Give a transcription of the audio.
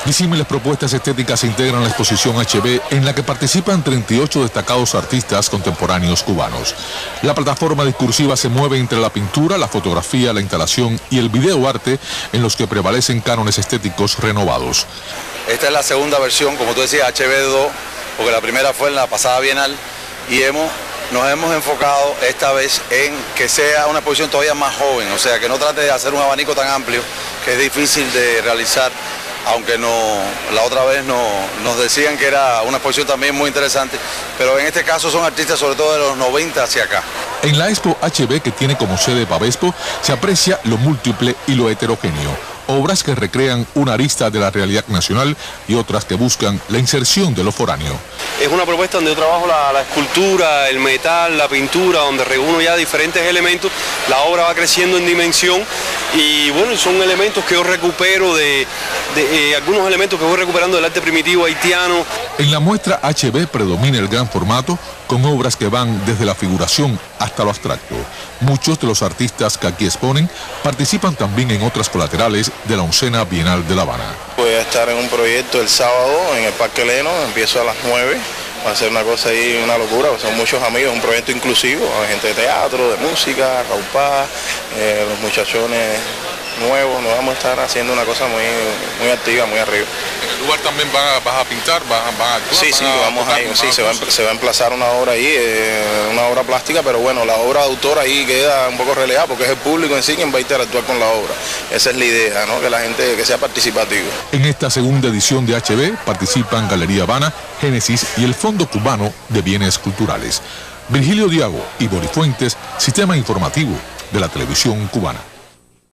Disímiles propuestas estéticas integran la exposición HB, en la que participan 38 destacados artistas contemporáneos cubanos. La plataforma discursiva se mueve entre la pintura, la fotografía, la instalación y el videoarte, en los que prevalecen cánones estéticos renovados. Esta es la segunda versión, como tú decías, HB2, porque la primera fue en la pasada Bienal, y nos hemos enfocado esta vez en que sea una exposición todavía más joven, o sea, que no trate de hacer un abanico tan amplio, que es difícil de realizar, aunque la otra vez nos decían que era una exposición también muy interesante, pero en este caso son artistas sobre todo de los 90 hacia acá. En la Expo HB, que tiene como sede Pavespo, se aprecia lo múltiple y lo heterogéneo. Obras que recrean una arista de la realidad nacional y otras que buscan la inserción de lo foráneo. Es una propuesta donde yo trabajo la escultura, el metal, la pintura, donde reúno ya diferentes elementos. La obra va creciendo en dimensión y bueno, son elementos que yo recupero algunos elementos que voy recuperando del arte primitivo haitiano. En la muestra HB predomina el gran formato, con obras que van desde la figuración hasta lo abstracto. Muchos de los artistas que aquí exponen participan también en otras colaterales de la 11ª Bienal de La Habana. Voy a estar en un proyecto el sábado en el Parque Leno, empiezo a las 9. Va a ser una cosa ahí, una locura, son muchos amigos, un proyecto inclusivo, gente de teatro, de música, Raúl Paz, los muchachones nuevos, nos vamos a estar haciendo una cosa muy activa, muy arriba. ¿En el lugar también vas a pintar, vas a actuar? Sí, vamos a ir, sí, se va a emplazar una obra ahí, una obra plástica, pero bueno, la obra de autor ahí queda un poco relegada porque es el público en sí quien va a interactuar con la obra. Esa es la idea, ¿no? Que la gente, que sea participativa. En esta segunda edición de HB participan Galería Habana, Génesis y el Fondo Cubano de Bienes Culturales. Virgilio Diago y Boris Fuentes, Sistema Informativo de la Televisión Cubana.